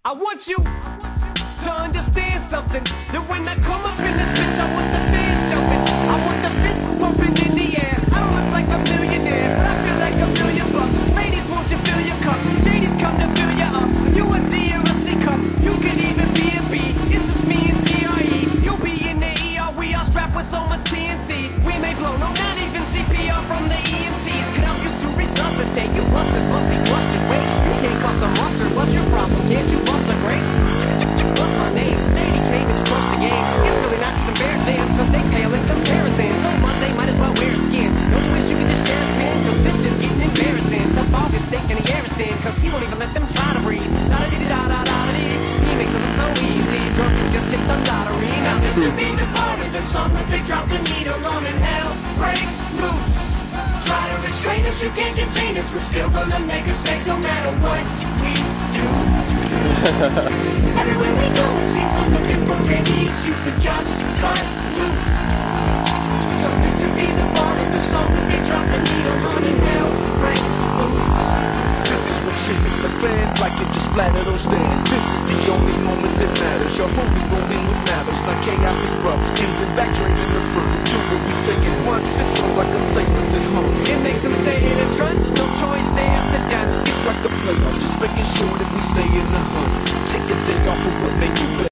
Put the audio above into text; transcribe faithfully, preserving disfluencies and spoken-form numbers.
I want you to understand something, that when I come up in this bitch, I want the fans jumping, I want the fist pumping in the air. I don't look like a millionaire, but I feel like a million bucks. Ladies, won't you fill your cup? Shadies come to fill you up. You a D or a C cup, you can even be a B. It's just me and T R E. You'll be in the E R, we all strapped with so much T N T. We may blow, no, not even C P R from the E M Ts. Could help you to resuscitate. You busters must be busted. Wait, you can't cut the mustard. What's your problem? Can't you bust a grape? What's my name? Shady came and crushed the game. It's really not even fair to them, cause they pale in comparison. So much they might as well wear a skin. Don't you wish you could just share a spin? Cause this shit's getting embarrassing. The fog is thick and the air is thin, cause he won't even let them try to breathe. Da da dee da da da da dee. He makes it look so easy. Drunk and just hit the lottery. Now this should be the part of the song that they drop the needle on and hell breaks loose. Try to restrain us, you can't contain us. We're still gonna make a mistake no matter what we do. Everywhere we go, it seems we're looking for any excuse to just cut loose. So this would be the part of the song that they drop the needle on and hell breaks loose. This is when shit hits the fan, like it just splattered on stand. This is the only moment that matters. Your homie rolling with matters, like chaos erupts. Ends and back drains in the front. So do what we say at once. It sounds like a sailor's at home. It makes them stay in a trance, no choice, they have to dance. It's like the playoffs, just making sure that we stay in the hunt. Take a day off of what make you better.